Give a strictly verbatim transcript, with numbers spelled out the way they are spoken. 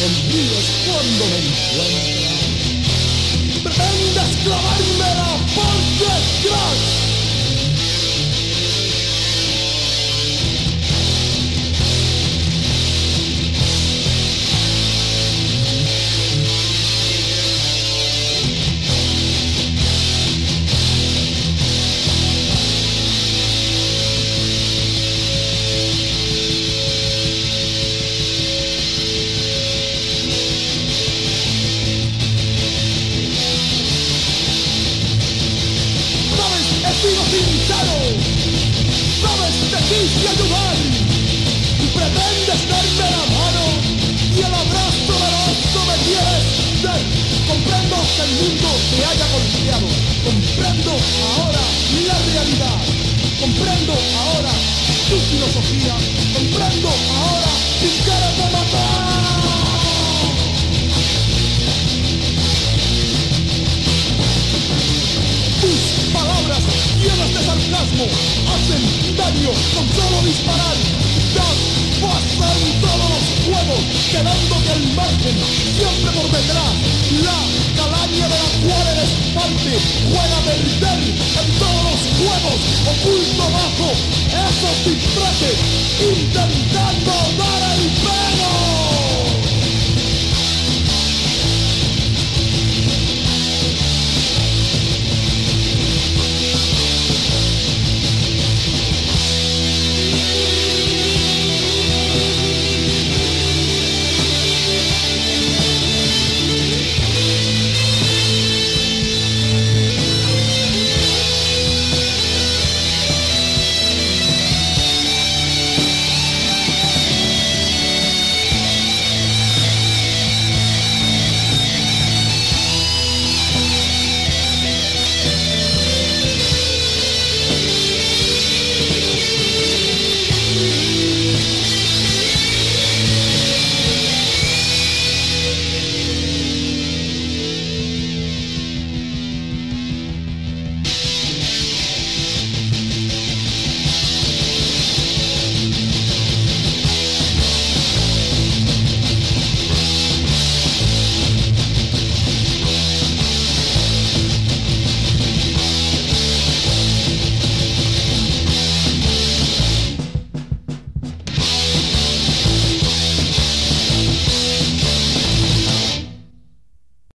sonríes cuando me encuentras. Pretendes clavármela por detrás. Sincero, sabes te quise ayudar y pretendes darme la mano y el abrazo del oso me quieres dar. Comprendo que el mundo te haya golpeado, comprendo ahora la realidad, comprendo ahora tu filosofía, comprendo ahora tu cara de matar. Tus palabras llenas de sarcasmo hacen daño con solo disparar. Das pasa en todos los juegos, quedándote al margen, siempre por detrás. La calaña de la cual eres parte juega a perder en todos los juegos, oculto bajo esos disfraces, intentando dar el pelo.